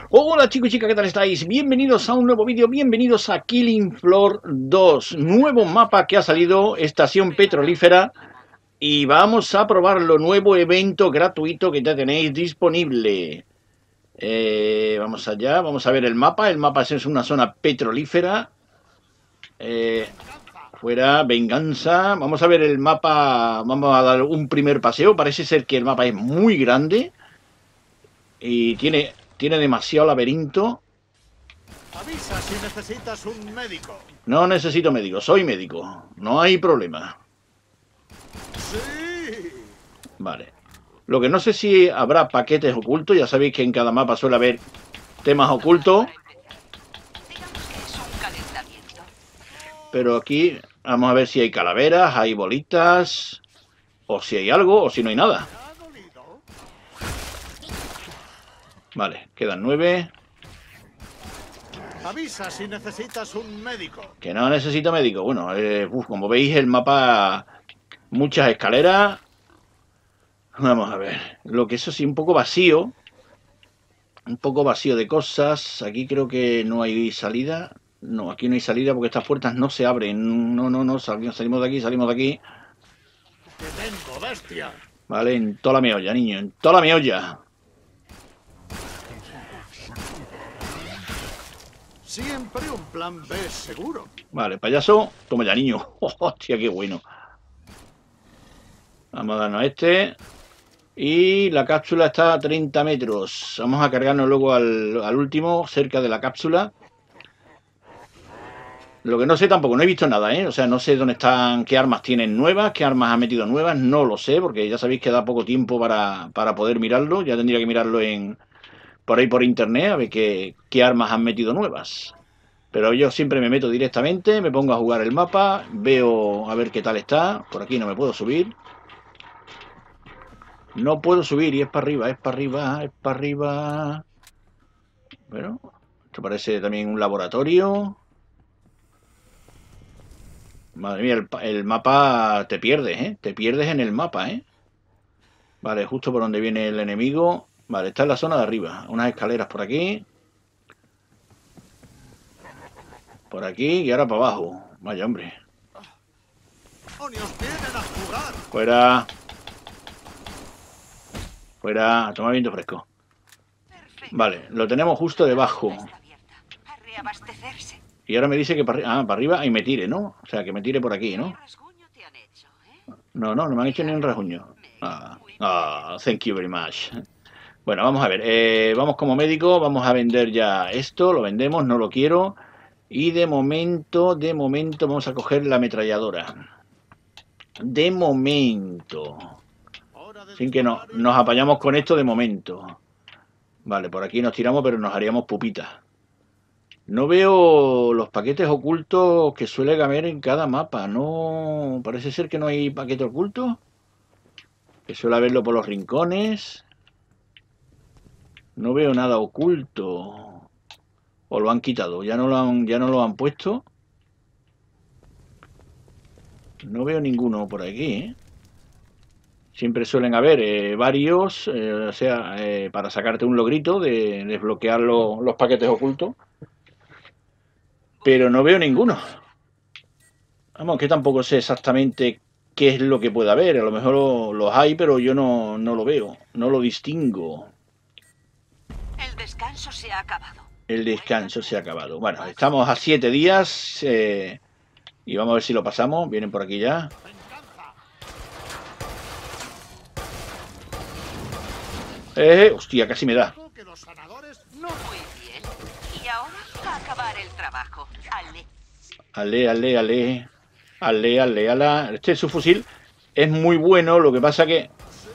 Hola chicos y chicas, ¿qué tal estáis? Bienvenidos a un nuevo vídeo, bienvenidos a Killing Floor 2, nuevo mapa que ha salido, estación petrolífera, y vamos a probar lo nuevo evento gratuito que ya tenéis disponible. Vamos allá, vamos a ver el mapa es una zona petrolífera, fuera, venganza, vamos a ver el mapa, vamos a dar un primer paseo, parece ser que el mapa es muy grande y tiene demasiado laberinto. Avisa si necesitas un médico. No necesito médico, soy médico. No hay problema. ¡Sí! Vale. Lo que no sé si habrá paquetes ocultos. Ya sabéis que en cada mapa suele haber temas ocultos. Pero aquí vamos a ver si hay calaveras, hay bolitas. O si hay algo, o si no hay nada. Vale, quedan 9. Avisa si necesitas un médico. Que no necesito médico. Bueno, como veis el mapa, muchas escaleras. Vamos a ver. Lo que eso sí, un poco vacío. Un poco vacío de cosas. Aquí creo que no hay salida. No, aquí no hay salida porque estas puertas no se abren. No. Salimos de aquí, salimos de aquí. ¡Que tengo, bestia! Vale, en toda la meolla, niño. En toda la meolla. Siempre un plan B seguro. Vale, payaso. Toma ya, niño. Hostia, qué bueno. Vamos a darnos este. Y la cápsula está a 30 metros. Vamos a cargarnos luego al último, cerca de la cápsula. Lo que no sé tampoco, no he visto nada, ¿eh? O sea, no sé dónde están, qué armas tienen nuevas, qué armas han metido nuevas, no lo sé, porque ya sabéis que da poco tiempo para poder mirarlo. Ya tendría que mirarlo por ahí por internet, a ver qué armas han metido nuevas. Pero yo siempre me meto directamente, me pongo a jugar el mapa, veo a ver qué tal está. Por aquí no me puedo subir. No puedo subir y es para arriba, es para arriba, es para arriba. Bueno, esto parece también un laboratorio. Madre mía, el mapa te pierdes, ¿eh? Te pierdes en el mapa, ¿eh? Vale, justo por donde viene el enemigo. Vale, está en la zona de arriba. Unas escaleras por aquí. Por aquí y ahora para abajo. Vaya, hombre. ¡Demonios, vienen a jugar! Fuera. Fuera. Toma viento fresco. Vale, lo tenemos justo debajo. Y ahora me dice que para arriba y me tire, ¿no? O sea, que me tire por aquí, ¿no? No me han hecho ni un rasguño. Thank you very much. Bueno, vamos a ver. Vamos como médico, vamos a vender ya esto. Lo vendemos, no lo quiero. Y de momento vamos a coger la ametralladora. De momento. Sin que nos apañamos con esto de momento. Vale, por aquí nos tiramos, pero nos haríamos pupitas. No veo los paquetes ocultos que suele haber en cada mapa. No, parece ser que no hay paquete oculto. Que suele haberlo por los rincones. No veo nada oculto. O lo han quitado. Ya no lo han puesto. No veo ninguno por aquí, ¿eh? Siempre suelen haber varios, o sea, para sacarte un logrito de desbloquear los paquetes ocultos. Pero no veo ninguno. Vamos, que tampoco sé exactamente qué es lo que puede haber. A lo mejor los hay, pero yo no lo veo. No lo distingo. El descanso se ha acabado. El descanso se ha acabado. Bueno, estamos a 7 días y vamos a ver si lo pasamos. Vienen por aquí ya. Hostia, casi me da. Muy bien. Y ahora a acabar el trabajo. Ale. Este subfusil es muy bueno, lo que pasa que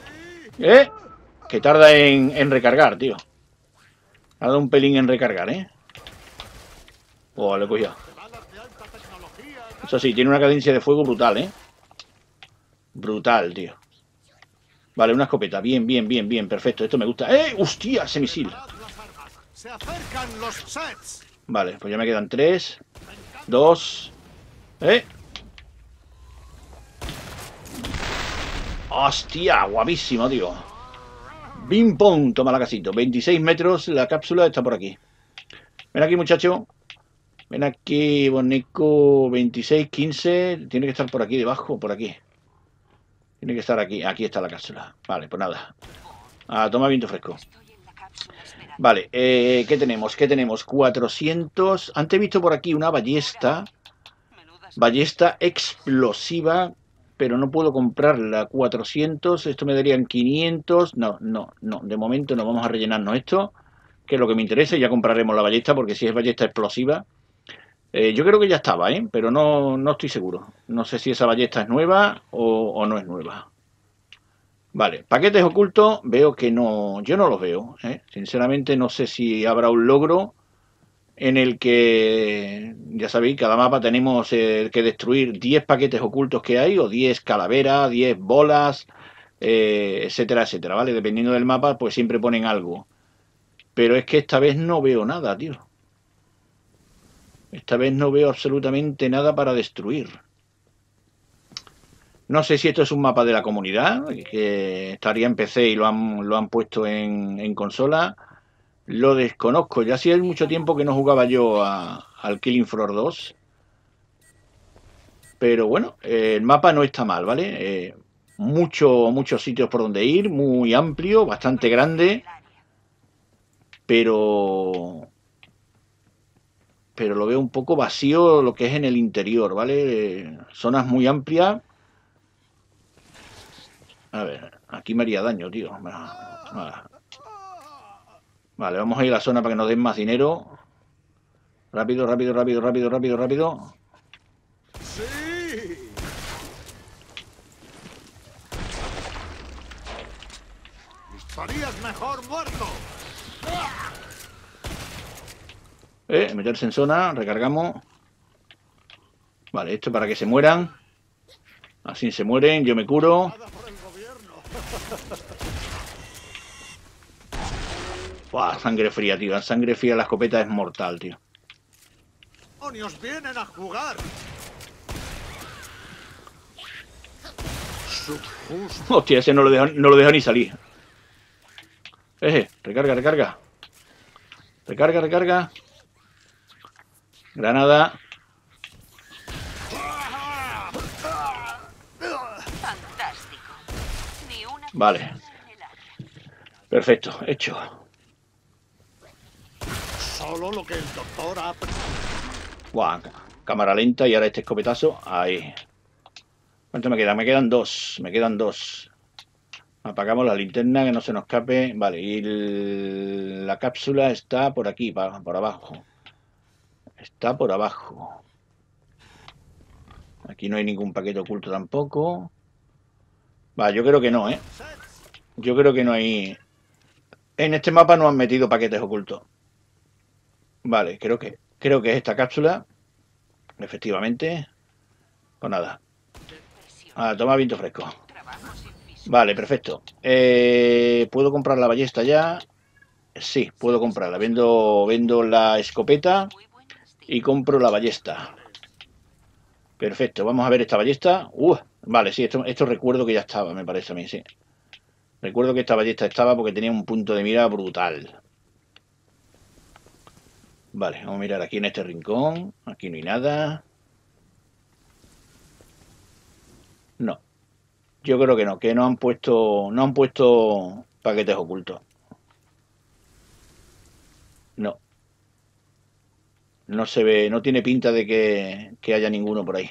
tarda en recargar, tío. Tarda un pelín en recargar, Oh, le he cogido. Eso sí, tiene una cadencia de fuego brutal, Brutal, tío. Vale, una escopeta, bien, perfecto. Esto me gusta. ¡Hostia! Ese misil. Vale, pues ya me quedan 3, 2. ¡Hostia! Guapísimo, tío. Bing pong, toma la casito. 26 metros, la cápsula está por aquí. Ven aquí, muchacho. Ven aquí, Bonico. 26, 15. Tiene que estar por aquí debajo, por aquí. Tiene que estar aquí. Aquí está la cápsula. Vale, pues nada. Toma viento fresco. Vale, ¿qué tenemos? ¿Qué tenemos? 400. Antes he visto por aquí una ballesta. Ballesta explosiva, pero no puedo comprarla. 400, esto me darían 500. No. De momento no, vamos a rellenarnos esto, que es lo que me interesa, y ya compraremos la ballesta, porque si es ballesta explosiva. Yo creo que ya estaba, pero no estoy seguro. No sé si esa ballesta es nueva o no es nueva. Vale, paquetes ocultos, veo que no, yo no los veo. Sinceramente no sé si habrá un logro en el que, ya sabéis, cada mapa tenemos que destruir 10 paquetes ocultos que hay, o 10 calaveras, 10 bolas, etcétera, etcétera, ¿vale? Dependiendo del mapa, pues siempre ponen algo. Pero es que esta vez no veo nada, tío. Esta vez no veo absolutamente nada para destruir. No sé si esto es un mapa de la comunidad, que estaría en PC y lo han puesto en consola. Lo desconozco. Ya hacía mucho tiempo que no jugaba yo al Killing Floor 2. Pero bueno, el mapa no está mal, ¿vale? Muchos sitios por donde ir, muy amplio, bastante grande. Pero lo veo un poco vacío lo que es en el interior, ¿vale? Zonas muy amplias. A ver, aquí me haría daño, tío. Vale, vamos a ir a la zona para que nos den más dinero. Rápido. ¡Sí! Estarías mejor muerto. Meterse en zona, recargamos. Vale, esto para que se mueran. Así se mueren, yo me curo. Buah, sangre fría, tío. La sangre fría de la escopeta es mortal, tío. ¡Demonios vienen a jugar! Hostia, ese no lo dejo ni salir. Recarga. Recarga. Granada. Fantástico. Ni una Vale. Perfecto, hecho. Solo lo que el doctor ha... Buah, cámara lenta y ahora este escopetazo. Ahí. ¿Cuánto me queda? Me quedan dos. Apagamos la linterna, que no se nos escape. Vale, y la cápsula está por aquí, por abajo. Está por abajo. Aquí no hay ningún paquete oculto tampoco. Vale, yo creo que no, Yo creo que no hay... En este mapa no han metido paquetes ocultos. Vale, creo que es esta cápsula. Efectivamente. Pues nada. Toma viento fresco. Vale, perfecto. ¿Puedo comprar la ballesta ya? Sí, puedo comprarla. Vendo la escopeta y compro la ballesta. Perfecto, vamos a ver esta ballesta. Vale, sí, esto recuerdo que ya estaba, me parece a mí, sí. Recuerdo que esta ballesta estaba porque tenía un punto de mira brutal. Vale, vamos a mirar aquí en este rincón. Aquí no hay nada. No. Yo creo que no, que no han puesto paquetes ocultos. No. No se ve, no tiene pinta de que haya ninguno por ahí.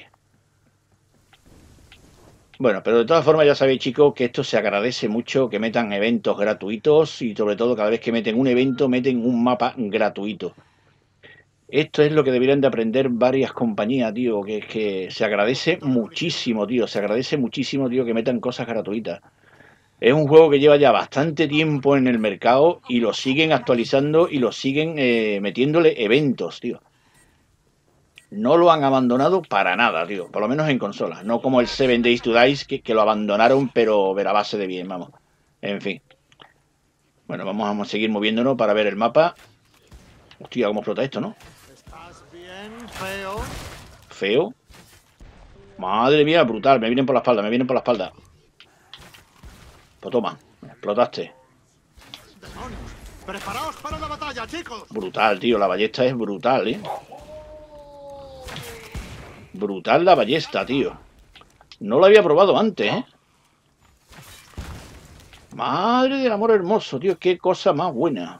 Bueno, pero de todas formas ya sabéis, chicos, que esto se agradece mucho, que metan eventos gratuitos y sobre todo cada vez que meten un evento, meten un mapa gratuito. Esto es lo que deberían de aprender varias compañías, tío, que se agradece muchísimo, tío, que metan cosas gratuitas. Es un juego que lleva ya bastante tiempo en el mercado y lo siguen actualizando y lo siguen metiéndole eventos, tío. No lo han abandonado para nada, tío. Por lo menos en consolas. No como el 7 Days to Die, que lo abandonaron, pero a base de bien, vamos. En fin. Bueno, vamos a seguir moviéndonos para ver el mapa. Hostia, cómo explota esto, ¿no? ¿Estás bien, feo? ¿Feo? Madre mía, brutal. Me vienen por la espalda. Pues toma, explotaste. Preparaos para la batalla, chicos. Brutal, tío. La ballesta es brutal, ¿eh? Brutal la ballesta, tío. No lo había probado antes, ¿eh? Madre del amor hermoso, tío. Qué cosa más buena.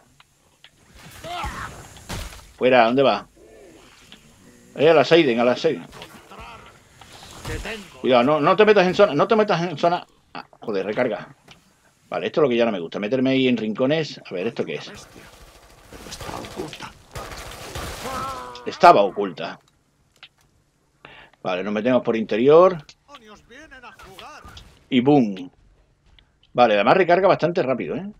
Fuera, ¿dónde va? A la Seiden, a la Seiden. Cuidado, no te metas en zona. No te metas en zona. Ah, joder, recarga. Vale, esto es lo que ya no me gusta. Meterme ahí en rincones. A ver, ¿esto qué es? Estaba oculta. Vale, nos metemos por interior. Y boom. Vale, además recarga bastante rápido, ¿eh?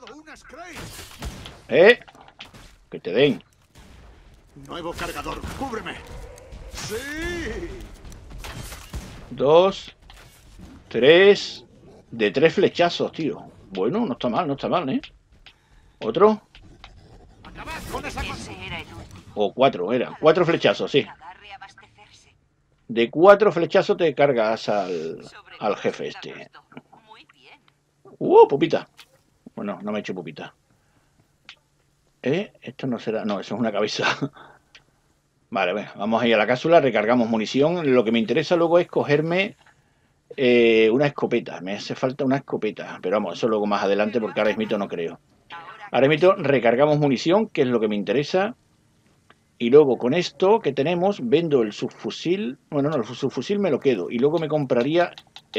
Que te den. Nuevo cargador, cúbreme. Sí. 2, 3. De 3 flechazos, tío. Bueno, no está mal, ¿eh? ¿Otro? O 4, era. 4 flechazos, sí. De 4 flechazos te cargas al jefe este. Pupita. Bueno, no me he hecho pupita. Esto no será... No, eso es una cabeza. Vale, bueno, vamos a ir a la cápsula, recargamos munición. Lo que me interesa luego es cogerme una escopeta. Me hace falta una escopeta. Pero vamos, eso luego más adelante porque ahora mismo no creo. Ahora mismo recargamos munición, que es lo que me interesa. Y luego con esto que tenemos, vendo el subfusil. Bueno, no, el subfusil me lo quedo. Y luego me compraría...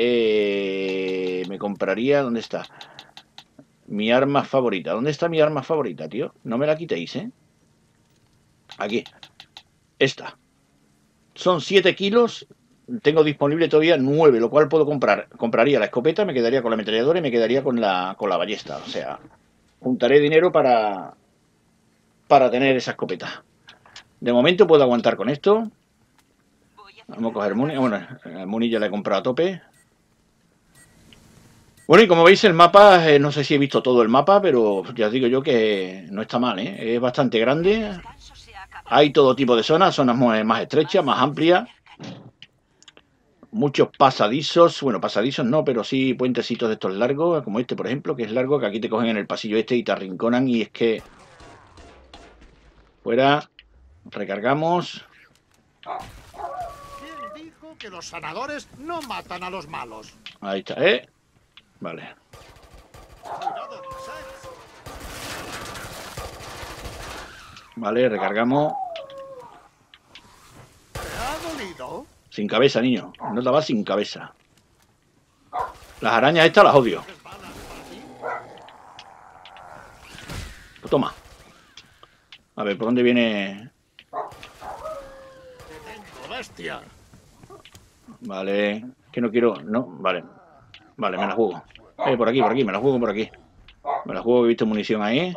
¿Dónde está? Mi arma favorita. ¿Dónde está mi arma favorita, tío? No me la quitéis, ¿eh? Aquí. Esta. Son 7 kilos. Tengo disponible todavía 9, lo cual puedo comprar. Compraría la escopeta, me quedaría con la ametralladora y me quedaría con la ballesta. O sea, juntaré dinero para tener esa escopeta. De momento puedo aguantar con esto. Vamos a coger Muni. Bueno, el Muni ya la he comprado a tope. Bueno, y como veis el mapa, no sé si he visto todo el mapa, pero ya os digo yo que no está mal, ¿eh? Es bastante grande. Hay todo tipo de zonas más estrechas, más amplias. Muchos pasadizos, bueno, pasadizos no, pero sí puentecitos de estos largos, como este por ejemplo, que es largo, que aquí te cogen en el pasillo este y te arrinconan y es que... Fuera, recargamos. ¿Quién dijo que los sanadores no matan a los malos? Ahí está, Vale. Vale, recargamos. ¿Te ha dolido? Sin cabeza, niño. No la va sin cabeza. Las arañas estas las odio. Pues toma. A ver, ¿por dónde viene? Bestia. Vale. Que no quiero... No, vale. Vale, me la juego. Por aquí, me la juego por aquí. Me la juego, he visto munición ahí.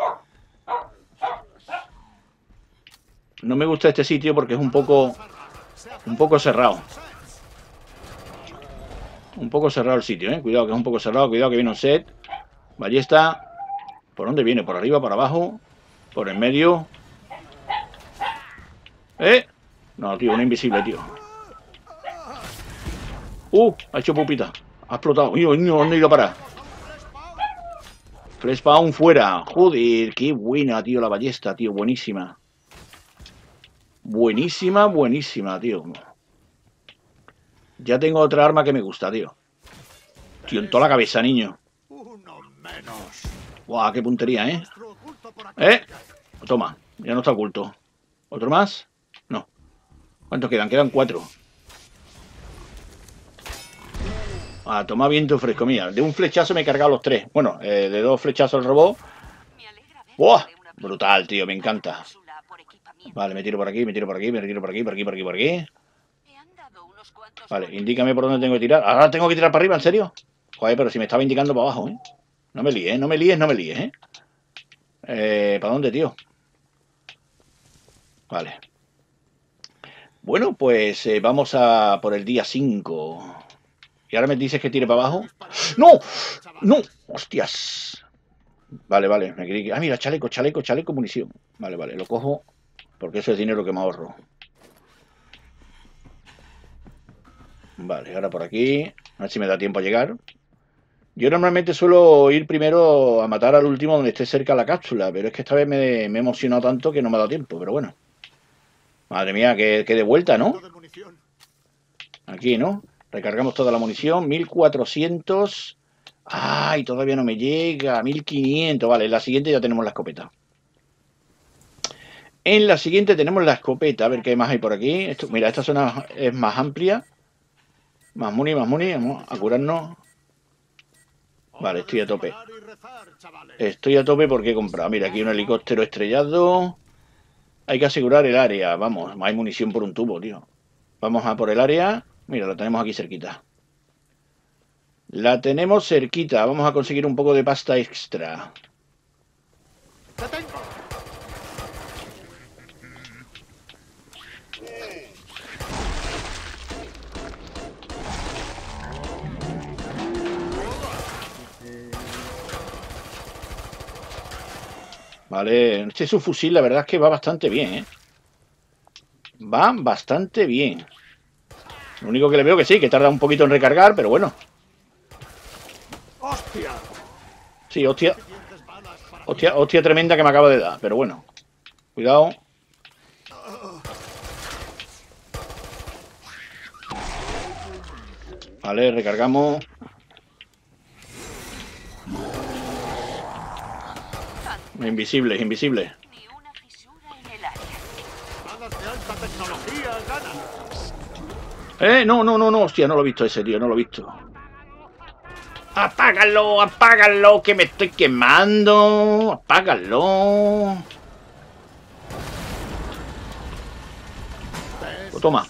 No me gusta este sitio porque es un poco cerrado. Un poco cerrado el sitio, Cuidado que es un poco cerrado, cuidado que viene un set. Ballesta. ¿Por dónde viene? ¿Por arriba, por abajo? ¿Por el medio? No, tío, un invisible, tío. Ha hecho pupita. Ha explotado. ¿Dónde he ido a parar? Fleshpound fuera. Joder, qué buena, tío, la ballesta, tío. Buenísima. Buenísima, tío. Ya tengo otra arma que me gusta, tío. Tío, en toda la cabeza, niño. Uno menos. Guau, qué puntería, Toma, ya no está oculto. ¿Otro más? No. ¿Cuántos quedan? Quedan 4. Toma viento fresco, mía. De un flechazo me he cargado los 3. Bueno, de 2 flechazos el robot. ¡Buah! Brutal, tío, me encanta. Vale, me tiro por aquí, me tiro por aquí. Vale, indícame por dónde tengo que tirar. Ahora tengo que tirar para arriba, ¿en serio? Joder, pero si me estaba indicando para abajo, No me líes, no me líes, ¿Para dónde, tío? Vale. Bueno, pues vamos a por el día 5. ¿Y ahora me dices que tire para abajo? ¡No! ¡No! ¡Hostias! Vale, me creí que... mira, chaleco, munición. Vale, lo cojo porque eso es dinero que me ahorro. Vale, ahora por aquí. A ver si me da tiempo a llegar. Yo normalmente suelo ir primero a matar al último donde esté cerca la cápsula, pero es que esta vez me he emocionado tanto que no me ha dado tiempo, pero bueno. Madre mía, que de vuelta, ¿no? Aquí, ¿no? Recargamos toda la munición, 1400. ¡Ay! Todavía no me llega, 1500. Vale, en la siguiente ya tenemos la escopeta. En la siguiente tenemos la escopeta. A ver qué más hay por aquí. Esto, mira, esta zona es más amplia. Más muni, más muni. Vamos a curarnos. Vale, estoy a tope. Estoy a tope porque he comprado. Mira, aquí un helicóptero estrellado. Hay que asegurar el área. Vamos, hay munición por un tubo, tío. Vamos a por el área. Mira, la tenemos aquí cerquita. La tenemos cerquita. Vamos a conseguir un poco de pasta extra. Vale, este subfusil la verdad es que va bastante bien, ¿eh? Va bastante bien. Lo único que le veo que sí, que tarda un poquito en recargar, pero bueno. ¡Hostia! Sí, hostia. Hostia, hostia tremenda que me acaba de dar, pero bueno. Cuidado. Vale, recargamos. Invisible, invisible. Ni una fisura en el área. ¡Balas de alta tecnología ganan! No, no, no, no, hostia, no lo he visto ese, tío, no lo he visto. ¡Apágalo, apágalo, que me estoy quemando! ¡Apágalo! Pues toma.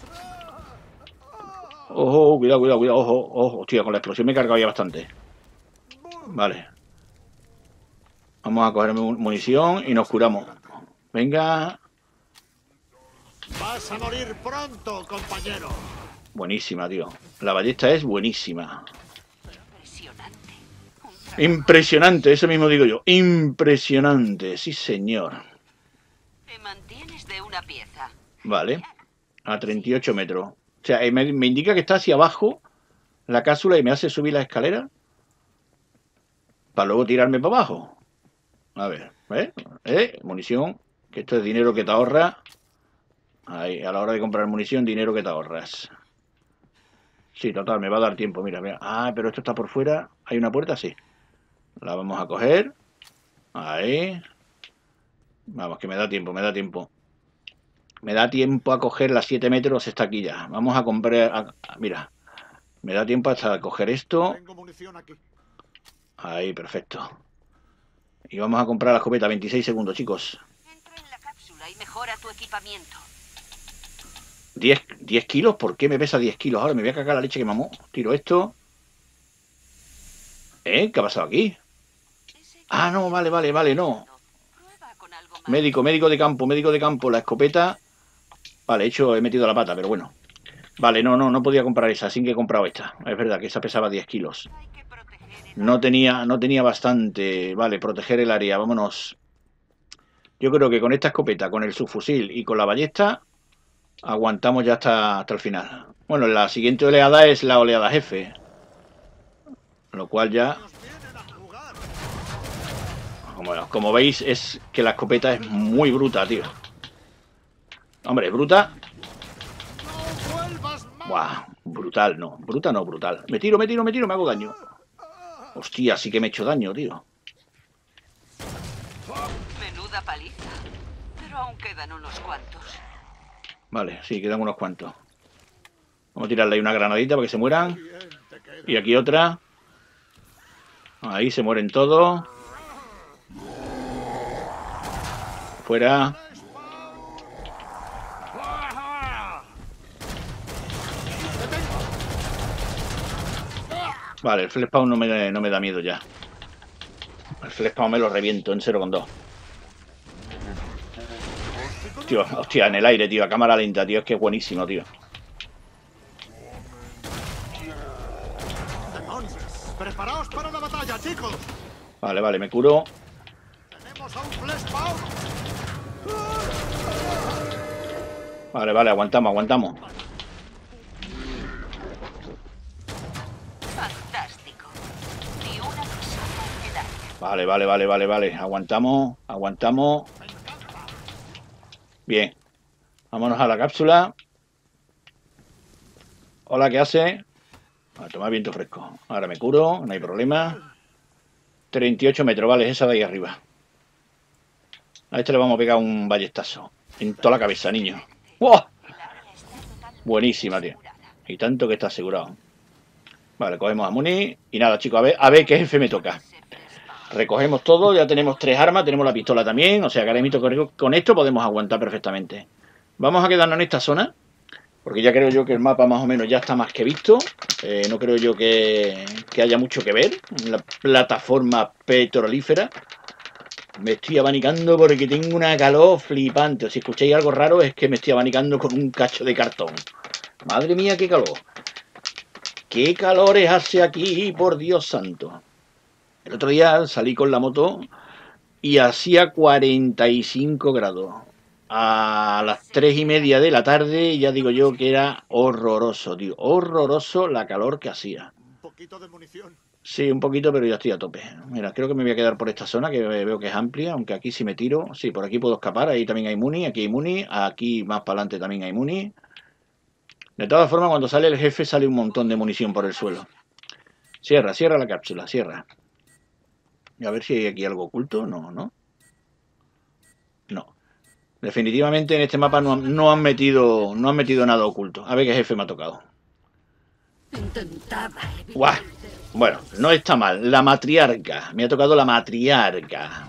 Ojo, cuidado, cuidado, cuidado, ojo, ojo. Hostia, con la explosión me he cargado ya bastante. Vale. Vamos a coger munición y nos curamos. Venga. ¡Vas a morir pronto, compañero! Buenísima, tío. La ballesta es buenísima. Impresionante. Impresionante, eso mismo digo yo. Impresionante, sí señor. Te mantienes de una pieza. Vale. A 38 metros. O sea, me indica que está hacia abajo la cápsula y me hace subir la escalera para luego tirarme para abajo. A ver, munición, que esto es dinero que te ahorra. Ahí, a la hora de comprar munición, dinero que te ahorras. Sí, total, me va a dar tiempo, mira, mira. Ah, pero esto está por fuera. ¿Hay una puerta? Sí. La vamos a coger. Ahí. Vamos, que me da tiempo, me da tiempo. Me da tiempo a coger las 7 metros, está aquí ya. Vamos a comprar... mira, me da tiempo hasta coger esto. Tengo munición aquí. Ahí, perfecto. Y vamos a comprar la escopeta, 26 segundos, chicos. Entra en la cápsula y mejora tu equipamiento. 10 kilos, ¿por qué me pesa 10 kilos? Ahora me voy a cagar la leche que mamó. Tiro esto. ¿Qué ha pasado aquí? Ah, no, vale, vale, vale, no. Prueba con algo más. Médico, médico de campo, médico de campo. La escopeta. Vale, he metido la pata, pero bueno. Vale, no podía comprar esa, así que he comprado esta. Es verdad que esa pesaba 10 kilos. Hay que proteger el No tenía bastante. Vale, proteger el área, vámonos. Yo creo que con esta escopeta, con el subfusil y con la ballesta, aguantamos ya hasta el final. Bueno, la siguiente oleada es la oleada jefe. Lo cual ya, ¡Nos vienen a jugar! como veis, es que la escopeta es muy bruta, tío. Hombre, bruta. ¡No vuelvas más! Buah, brutal, no. Bruta no, brutal. Me tiro, me hago daño. Hostia, sí que me he hecho daño, tío. Menuda paliza. Pero aún quedan unos cuantos. Vale, sí, quedan unos cuantos. Vamos a tirarle ahí una granadita para que se mueran. Bien, te queda. Y aquí otra. Ahí se mueren todos. Fuera. Vale, el flashpound no me da miedo ya. El flashpound me lo reviento en 0,2. Tío, hostia, en el aire, tío, a cámara lenta, tío, es que es buenísimo, tío. Demonios. ¡Preparaos para la batalla, chicos! Vale, vale, me curo. ¡Tenemos a un flashpound! Vale, vale, aguantamos. Fantástico. Ni Vale, vale, vale, vale, vale. Aguantamos, aguantamos. Bien. Vámonos a la cápsula. Hola, ¿qué hace? A tomar viento fresco. Ahora me curo, no hay problema. 38 metros, vale, esa de ahí arriba. A este le vamos a pegar un ballestazo. En toda la cabeza, niño. ¡Wow! Buenísima, tío. Y tanto que está asegurado. Vale, cogemos a Muni. Y nada, chicos, a ver qué jefe me toca. Recogemos todo, ya tenemos 3 armas, tenemos la pistola también. O sea que ahora mismo con esto podemos aguantar perfectamente. Vamos a quedarnos en esta zona. Porque ya creo yo que el mapa más o menos ya está más que visto. No creo yo que haya mucho que ver en la plataforma petrolífera. Me estoy abanicando porque tengo una calor flipante. Si escucháis algo raro es que me estoy abanicando con un cacho de cartón. Madre mía, qué calor. ¿Qué calores hace aquí, por Dios santo? El otro día salí con la moto y hacía 45 grados. A las 3:30 de la tarde ya digo yo que era horroroso, tío. Horroroso la calor que hacía. Un poquito de munición. Sí, un poquito, pero ya estoy a tope. Mira, creo que me voy a quedar por esta zona, que veo que es amplia, aunque aquí si me tiro, sí, por aquí puedo escapar, ahí también hay muni, aquí hay muni, aquí más para adelante también hay muni. De todas formas, cuando sale el jefe sale un montón de munición por el suelo. Cierra, cierra la cápsula, cierra. Y a ver si hay aquí algo oculto, no, ¿no? No. Definitivamente en este mapa no han metido nada oculto. A ver qué jefe me ha tocado. ¡Guau! Bueno, no está mal. La matriarca. Me ha tocado la matriarca.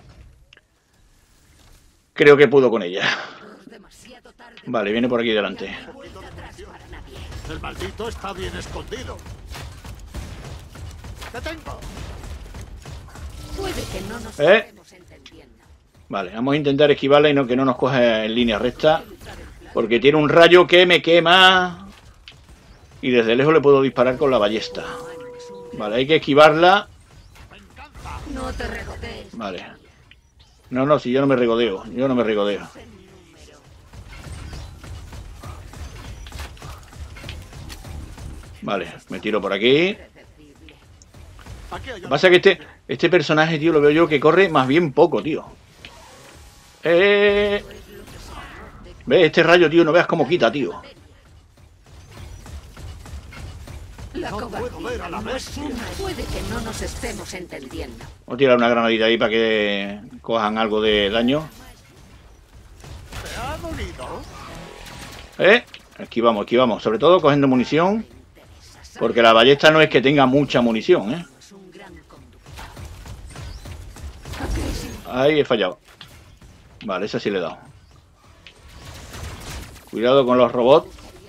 Creo que puedo con ella. Vale, viene por aquí delante. El maldito está bien escondido. ¡Te tengo! Puede que no nos estemos entendiendo. Vale, vamos a intentar esquivarla y que no nos coja en línea recta. Porque tiene un rayo que me quema. Y desde lejos le puedo disparar con la ballesta. Vale, hay que esquivarla. No te regodees. Vale. No, si yo no me regodeo. Yo no me regodeo. Vale, me tiro por aquí. Lo que pasa es que este personaje, tío, lo veo yo que corre más bien poco, tío. ¿Ves? Este rayo, tío, no veas cómo quita, tío. No puedo ver a la bestia. Puede que no nos estemos entendiendo. Voy a tirar una granadita ahí para que cojan algo de daño. ¿Te ha dolido? Esquivamos, esquivamos. Sobre todo cogiendo munición. Porque la ballesta no es que tenga mucha munición, Ahí he fallado. Vale, esa sí le he dado. Cuidado con los robots.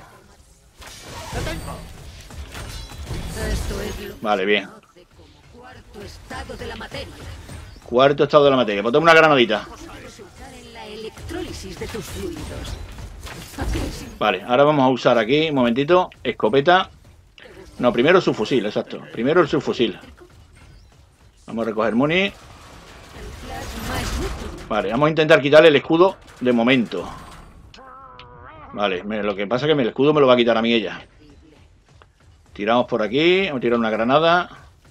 Vale, bien. Cuarto estado de la materia. Botame una granadita. Vale, ahora vamos a usar aquí, un momentito, escopeta. No, primero su fusil, exacto. Primero el subfusil. Vamos a recoger muni. Vale, vamos a intentar quitarle el escudo de momento. Vale, lo que pasa es que el escudo me lo va a quitar a mí ella. Tiramos por aquí, vamos a tirar una granada.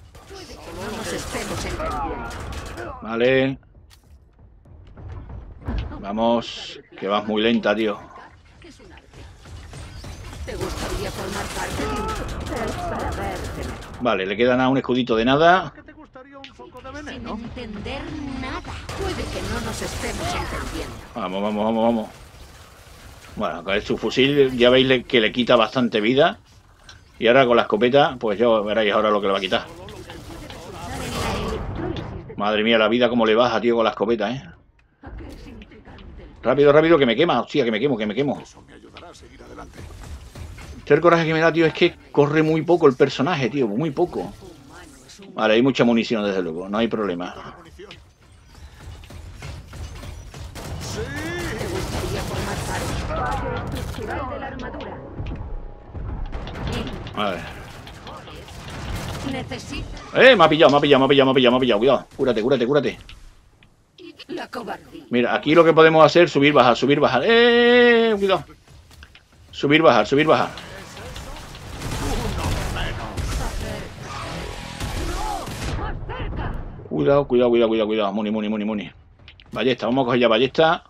Vale. Vamos, que vas muy lenta, tío. Vale, le queda nada, un escudito de nada. Sin entender nada. Puede que no nos estemos entendiendo. Vamos, vamos, vamos, vamos. Bueno, con su fusil ya veis que le quita bastante vida. Y ahora con la escopeta, pues ya veréis ahora lo que le va a quitar. Madre mía, la vida como le baja, tío, con la escopeta, Rápido, rápido, que me quema. Hostia, que me quemo, que me quemo. El coraje que me da, tío, es que corre muy poco el personaje, tío, muy poco. Vale, hay mucha munición, desde luego, no hay problema. A ver. Me ha pillado, me ha pillado, me ha pillado, me ha pillado, me ha pillado. Cuidado, cúrate, cúrate, cúrate. Mira, aquí lo que podemos hacer es subir, bajar, subir, bajar. Cuidado. Subir, bajar, subir, bajar. Cuidado, cuidado, cuidado, cuidado, cuidado. Muni, muni, muni, muni. Ballesta, vamos a coger ya ballesta.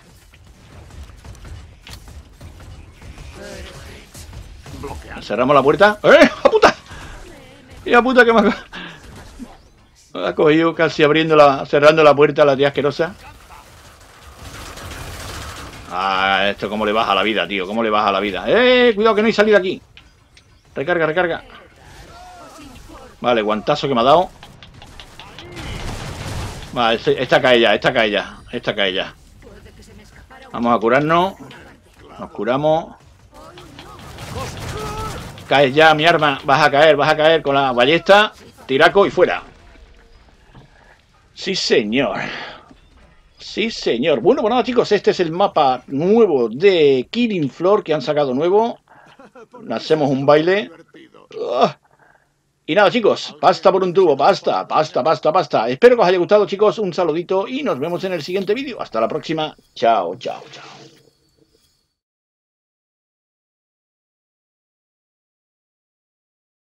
Cerramos la puerta. ¡Eh! ¡A puta! ¡Hija puta que me ha cogido casi cerrando la puerta a la tía asquerosa! Ah, esto cómo le baja la vida, tío. Cómo le baja la vida. Cuidado que no hay salida aquí. Recarga, recarga. Vale, guantazo que me ha dado. Vale, esta cae ya, esta cae ya. Esta cae ya. Vamos a curarnos. Nos curamos. Caes ya, mi arma. Vas a caer con la ballesta. Tiraco y fuera. Sí, señor. Sí, señor. Bueno, pues nada, chicos, este es el mapa nuevo de Killing Floor que han sacado nuevo. Hacemos un baile. Y nada, chicos, pasta por un tubo, pasta, pasta, pasta, pasta. Espero que os haya gustado, chicos. Un saludito y nos vemos en el siguiente vídeo. Hasta la próxima. Chao, chao, chao.